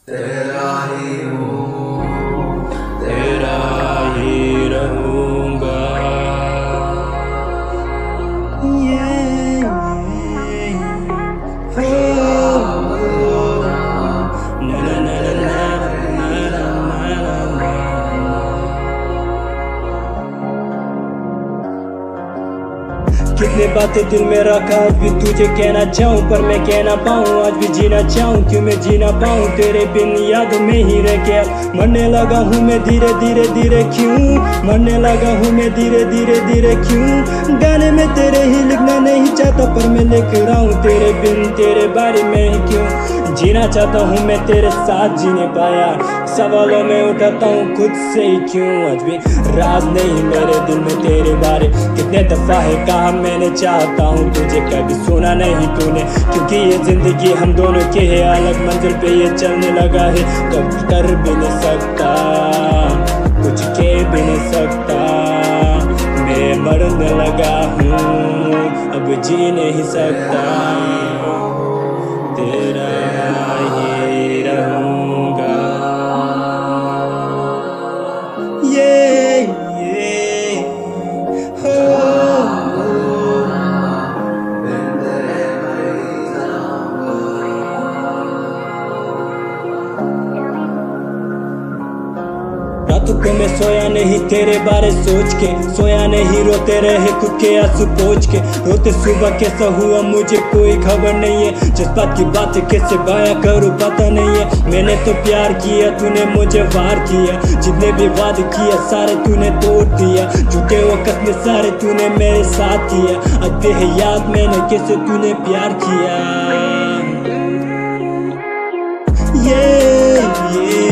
तेरा ही हूँ, तेरा ही रहूंगा। कितनी बातें दिल में रखा आज भी तुझे कहना चाहूँ, पर मैं कहना पाऊँ। आज भी जीना चाहूँ, क्यों मैं जीना पाऊँ तेरे बिन याद में ही रह के। मरने लगा हूँ मैं धीरे धीरे धीरे क्यों, मरने लगा हूँ मैं धीरे धीरे धीरे क्यों। गाने में तेरे ही लिखना नहीं चाहता, पर मैं लिख रहा हूँ तेरे बिन तेरे बारे में ही क्यों। जीना चाहता हूँ मैं तेरे साथ, जी नहीं पाया। सवालों में उठाता हूँ खुद से ही क्यों। आज भी राज नहीं मेरे दिल में तेरे बारे, कितने दफा है कहा मैंने चाहता हूँ तुझे, कभी सुना नहीं तूने। क्योंकि ये जिंदगी हम दोनों की है, अलग मंजिल पे ये चलने लगा है। तो कर भी नहीं सकता, कुछ कह भी नहीं सकता। मैं मरने लगा हूँ, अब जी नहीं सकता। तेरा ही रहूंगा। बिन तेरे मैं ही जाऊंगा। रातों को मैं सोया नहीं तेरे बारे सोच के, सोया नहीं रोते रहे खुद के आंसू पोंछ के। रोते सुबह कैसा हुआ मुझे कोई खबर नहीं है, जज्बात की बातें कैसे बयां करूं पता नहीं है। मैंने तो प्यार किया, तूने मुझे वार किया। जितने भी वादे किया सारे तूने तोड़ दिया। झूठे वक्त में सारे तूने मेरे साथ किया। अब है याद मैंने कैसे तूने प्यार किया। ये